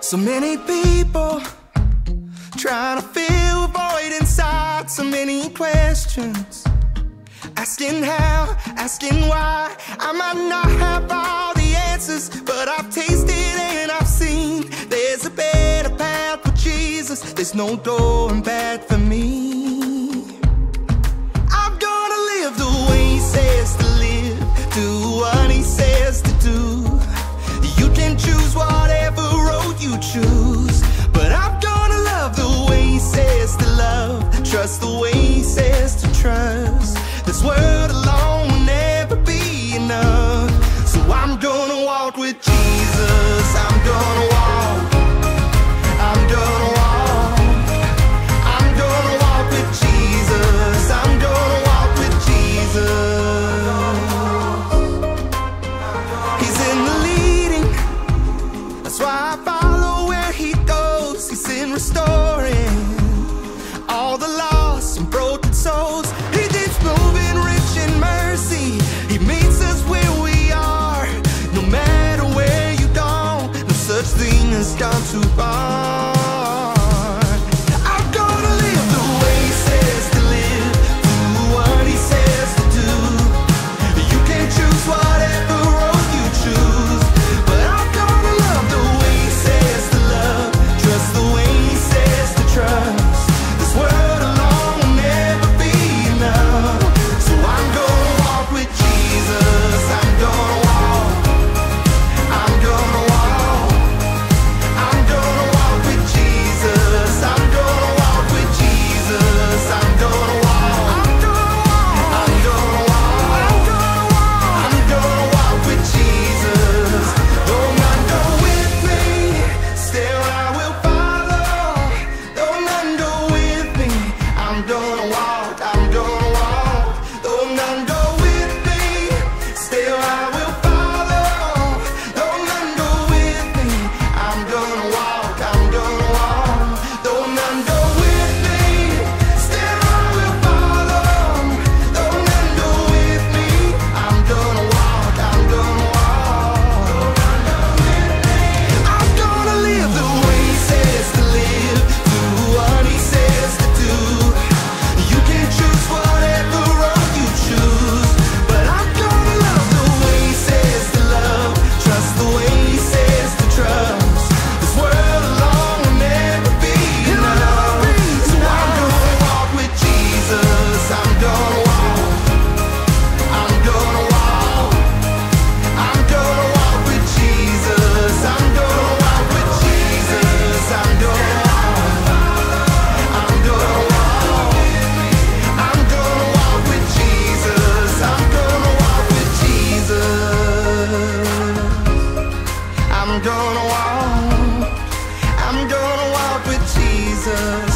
So many people trying to fill a void inside, so many questions, asking how, asking why. I might not have all the answers, but I've tasted and I've seen there's a better path with Jesus. There's no going back for me. I'm gonna live the way He says to live, do what He says to do. You can choose whatever road you choose, but I'm gonna love the way He says to love, trust the way He says to trust. This word alone will never be enough. So I'm gonna walk with Jesus. I'm gonna walk. I'm gonna walk. I'm gonna walk with Jesus. I'm gonna walk with Jesus. He's in the leading, that's why I follow where He goes. He's in restoring all the lost and broken souls. He keeps moving rich in mercy. He meets us where we are. No matter where you go, no such thing as gone too far. I'm gonna live the way He says to live, do what He says to do. You can choose whatever road you choose, but I'm gonna love the way He says to love, trust the way He says to trust. This word alone will never be enough. So I'm gonna walk with Jesus. I'm gonna walk. I'm gonna walk. I'm gonna walk with Jesus. I'm gonna walk with Jesus. I'm gonna walk. I'm gonna walk. I'm gonna walk with Jesus. Though none go with me, still I will follow. Though none go with me, I'm gonna walk. I'm gonna walk. Though none go with me, still I will follow. Though none go with me, I'm gonna walk. I'm gonna walk. Though none go with me, still I will follow. Though none go with me, I'm gonna walk. I'm gonna walk. I'm gonna live the way He says to live, do what He says to do. You can choose whatever road you choose, but I'm gonna love the way He says to love, trust the way He says to trust. This world alone will never be enough. So I'm gonna walk with Jesus. I'm gonna walk. I'm gonna walk. I'm gonna walk with Jesus. I'm gonna walk with Jesus. I'm gonna walk. I'm gonna walk. I'm gonna walk with Jesus. I'm gonna walk with Jesus. I'm gonna walk. I'm gonna walk with Jesus.